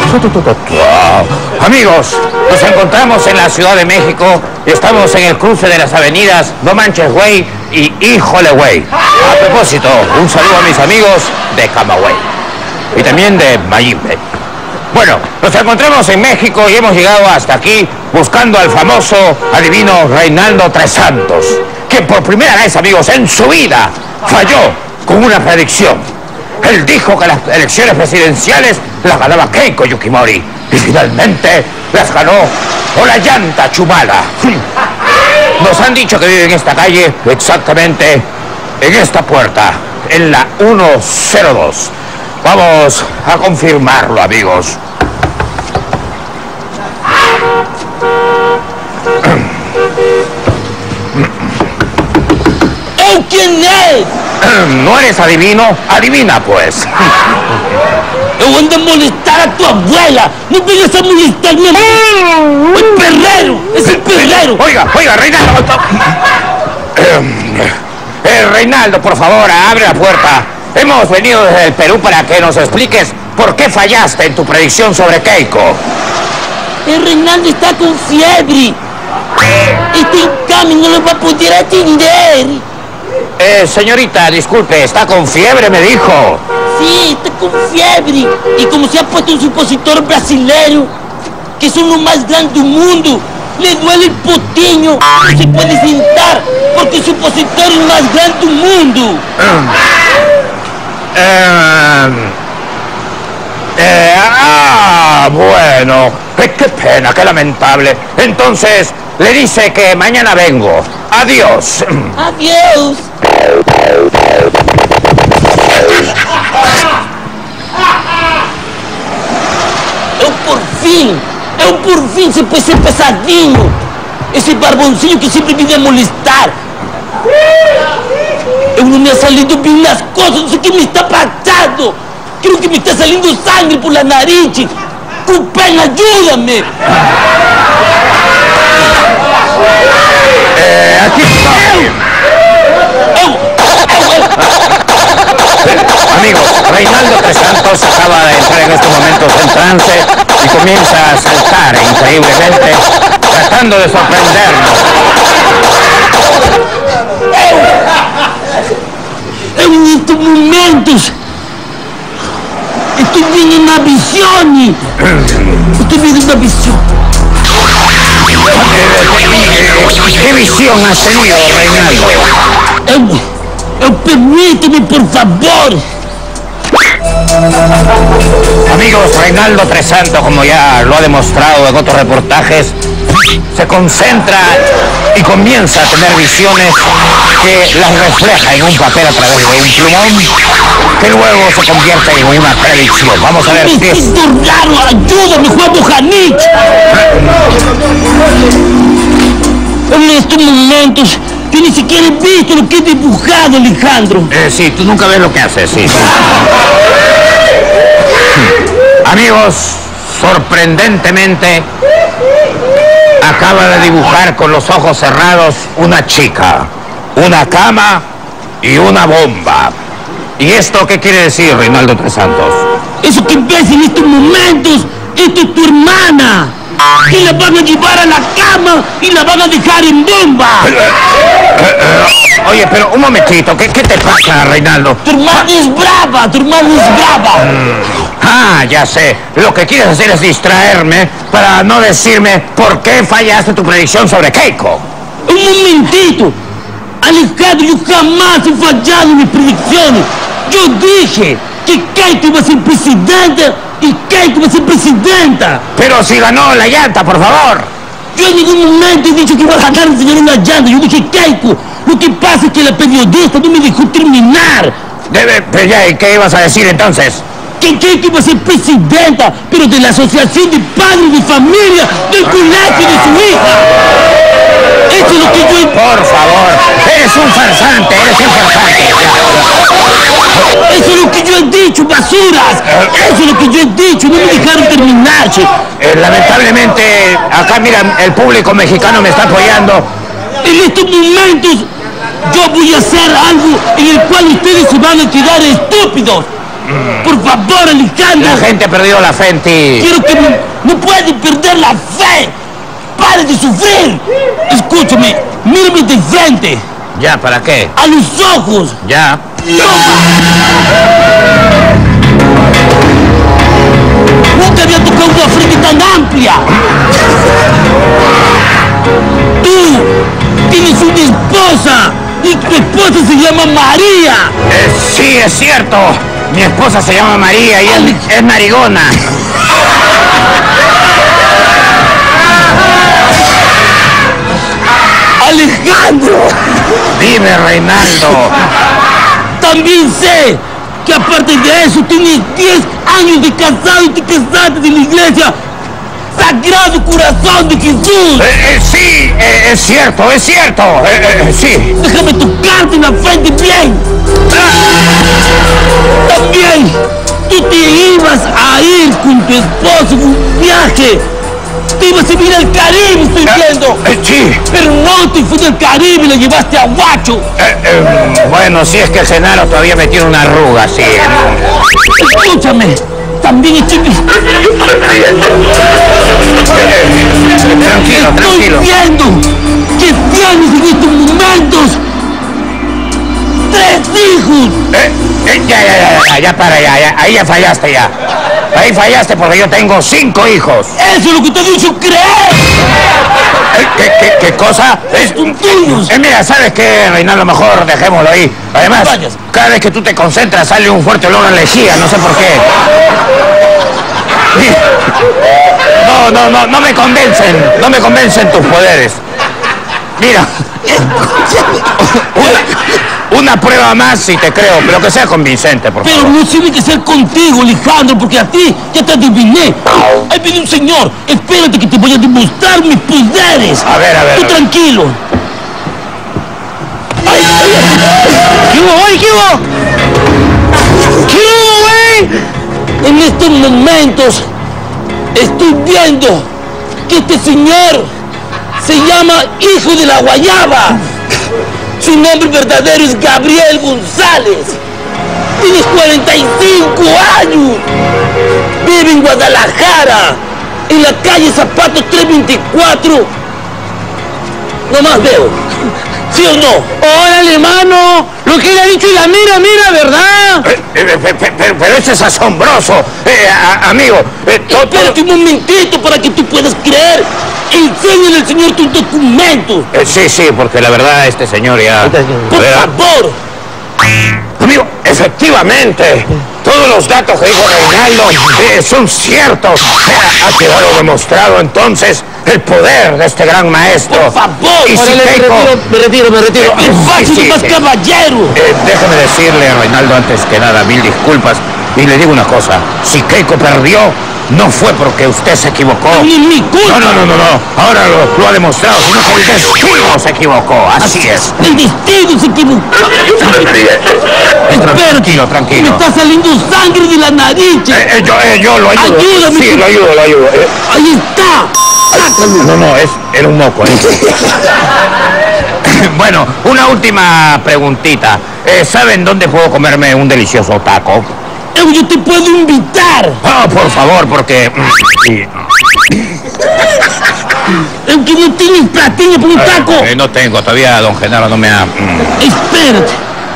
Amigos, nos encontramos en la Ciudad de México y estamos en el cruce de las avenidas No Manches Güey y Híjole Güey. A propósito, un saludo a mis amigos de Camagüey y también de Mayimbe. Bueno, nos encontramos en México y hemos llegado hasta aquí buscando al famoso adivino Reinaldo Tres Santos, que por primera vez, amigos, en su vida falló con una predicción. Él dijo que las elecciones presidenciales las ganaba Keiko Yukimori y finalmente las ganó Ollanta Humala. Nos han dicho que vive en esta calle, exactamente en esta puerta, en la 102. Vamos a confirmarlo, amigos. ¿Quién es? ¿No eres adivino? Adivina, pues. Yo voy a molestar a tu abuela. No vengas a molestarme a mí. ¡El perrero! ¡Es el perrero! Oiga, Reinaldo. Reinaldo, por favor, abre la puerta. Hemos venido desde el Perú para que nos expliques por qué fallaste en tu predicción sobre Keiko. El Reinaldo está con fiebre. Está en cama y no lo va a poder atender. Señorita, disculpe, ¿está con fiebre, me dijo? Sí, está con fiebre. Y como se ha puesto un supositor brasileño, que son los más grandes del mundo, le duele el potiño. No se puede sentar porque el supositor es el más grande del mundo. Bueno, qué pena, qué lamentable. Entonces, le dice que mañana vengo. Adiós. Adiós. Eu por fin se puede ser pesadinho. Ese barboncillo que siempre viene a molestar. Eu no me ha salido bien las cosas, no sé qué me está pasando. Creo que me está saliendo sangre por la nariz. Cupen, ayúdame. Aquí estoy. Amigos, Reinaldo Tres Santos acaba de entrar en estos momentos en trance y comienza a saltar increíblemente, tratando de sorprendernos. En estos momentos estoy viendo una visión. Estoy viendo una visión. ¿Qué visión has tenido, Reinaldo? Permíteme, por favor. Amigos, Reinaldo Tres Santos, como ya lo ha demostrado en otros reportajes, se concentra y comienza a tener visiones que las refleja en un papel a través de un plumón, que luego se convierte en una predicción. Vamos a ver si es... ¡Raro! ¡Ayúdame, Juan Bojanich! En estos momentos, yo ni siquiera he visto lo que he dibujado, Alejandro. Sí, tú nunca ves lo que haces, sí. Amigos, sorprendentemente, acaba de dibujar con los ojos cerrados una chica, una cama y una bomba. ¿Y esto qué quiere decir, Reinaldo Tres Santos? Eso que ves en estos momentos, esto es tu hermana. Y la van a llevar a la cama y la van a dejar en bomba. Oye, pero un momentito, ¿qué te pasa, Reinaldo? Tu hermana es brava, Ya sé. Lo que quieres hacer es distraerme para no decirme por qué fallaste tu predicción sobre Keiko. Un momentito. Alejandro, yo jamás he fallado en mis predicciones. Yo dije que Keiko iba a ser presidenta y Keiko va a ser presidenta. Pero si ganó Ollanta, por favor. Yo en ningún momento he dicho que iba a ganar el señor Ollanta. Yo dije Keiko. Lo que pasa es que la periodista no me dejó terminar. Pero ya, ¿y qué ibas a decir entonces? Que Keiko iba a ser presidenta, pero de la asociación de padres de familia del colegio de su hija. Eso es lo que yo... Por favor, eres un farsante, Eso es lo que yo he dicho, basuras. Eso es lo que yo he dicho, no me dejaron terminar, che. Lamentablemente, acá mira, el público mexicano me está apoyando. En estos momentos, yo voy a hacer algo en el cual ustedes se van a quedar estúpidos. Por favor, Alejandro. La gente perdió la fe en ti. Quiero que no puedes perder la fe. ¡Pare de sufrir! Escúchame, mírame de frente. ¿Ya? ¿Para qué? A los ojos. Ya. Nunca había tocado una frente tan amplia. Tú tienes una esposa y tu esposa se llama María. Sí, es cierto. Mi esposa se llama María y es narigona. Alejandro. Dime, Reinaldo. También sé que aparte de eso tienes 10 años de casado y te casaste de la iglesia Sagrado Corazón de Jesús. Sí, es cierto, es cierto. Sí. Déjame tocarte en la frente bien. También tú te ibas a ir con tu esposo en un viaje. Te ibas a ir al Caribe, estoy viendo. Sí. Pero no te fuiste al Caribe y lo llevaste a Huacho. Bueno, si es que el Genaro todavía me tiene una arruga, sí. Escúchame, también estoy... Tranquilo. Estoy viendo que tienes en estos momentos 3 hijos. Ya, para, ya. Ahí ya fallaste, ya. Ahí fallaste porque yo tengo 5 hijos. Eso es lo que te he dicho creer. ¿Qué cosa? Son tuyos. Mira, ¿sabes qué, Reinaldo? Mejor dejémoslo ahí. Además, Vayas. cada vez que tú te concentras sale un fuerte olor a lejía, no sé por qué. No me convencen tus poderes. Mira, una prueba más y te creo, pero que sea convincente, por Pero favor. no tiene que ser contigo, Alejandro, porque a ti ya te adiviné. Ahí viene un señor. Espérate que te voy a demostrar mis poderes. A ver. Tú tranquilo. ¿Qué hubo, güey? ¿Qué hubo, güey? En estos momentos estoy viendo que este señor se llama Hijo de la Guayaba. Su nombre verdadero es Gabriel González. Tienes 45 años. Vive en Guadalajara, en la calle Zapato 324. No más veo. ¿Sí o no? ¡Órale, hermano! Lo que le ha dicho y la mira, ¿verdad? Pero eso es asombroso. Amigo, Espérate un momentito para que tú puedas creer. Enséñale al señor tus documentos. Sí, porque la verdad este señor ya... Por favor. Amigo, efectivamente, todos los datos que dijo Reinaldo son ciertos. Ha quedado demostrado entonces el poder de este gran maestro. Por favor. Y si Órale, Keiko... me retiro. Es fácil, más sí. caballero. Déjeme decirle, Reinaldo, antes que nada, 1000 disculpas. Y le digo una cosa, si Keiko perdió, no fue porque usted se equivocó. Ni mi culpa. No. Ahora lo ha demostrado, sino que el destino se equivocó. Así es. El destino se equivocó. Tranquilo. Me está saliendo sangre de la nariz. Yo lo ayudo. Ayúdame. Sí, lo ayudo. Ahí está. No, era un moco. Bueno, una última preguntita. ¿Saben dónde puedo comerme un delicioso taco? Yo te puedo invitar. Por favor, porque... Que no tienes platillo para un taco. No tengo, todavía don Genaro no me ha... Espérate.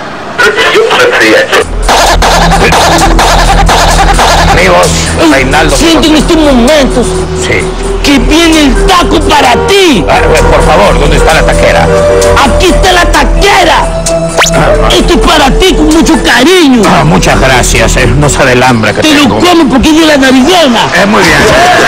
Amigos, Reinaldo... Siento en estos momentos Sí. que viene el taco para ti. Por favor, ¿dónde está la taquera? Aquí está la taquera. Esto es para ti con mucho cariño. Muchas gracias, no sabe el hambre que Te lo tengo. como porque es de la navidona. Muy bien.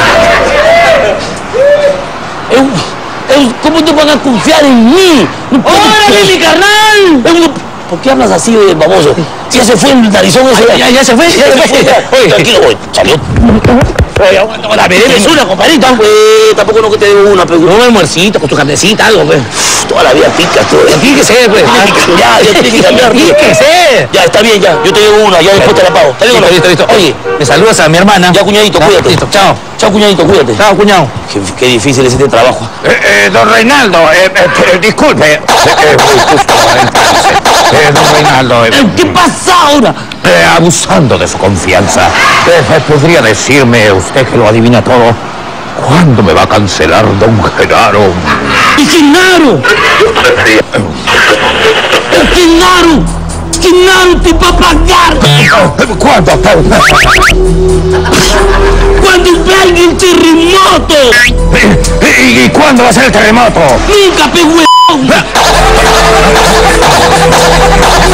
¿Cómo te van a confiar en mí? No puedo ¡Órale, mi carnal! ¿Por qué hablas así de baboso? Ya se fue el narizón ese. Ya se fue. Oye, tranquilo, voy. Salió. Oye, aguanta, me debes una, compadrito. Tampoco no que te debo una, pero... Un almuercito con tu carnecita, algo, pues. Toda la vida picas, tú. Fíjese, pues. Ya tienes que cambiar. Fíjese. Ya, está bien, ya. Yo te debo una, ya después te la pago. Te digo, Listo. Oye, Me saludas a mi hermana. ya, cuñadito, cuídate. Listo, chao. Chao, cuñadito, cuídate. Chao, cuñado. Qué difícil es este trabajo. Don Reinaldo, disculpe. Muy justo adentrarse. Don Reinaldo. ¿Qué pasa ahora? Abusando de su confianza. ¿Podría decirme, usted que lo adivina todo, cuándo me va a cancelar don Genaro? ¡Y Genaro! ¡Genaro te va a pagar! ¿Cuándo? ¡Cuando venga el terremoto! ¿Y cuándo va a ser el terremoto? ¡Nunca, pe huevón!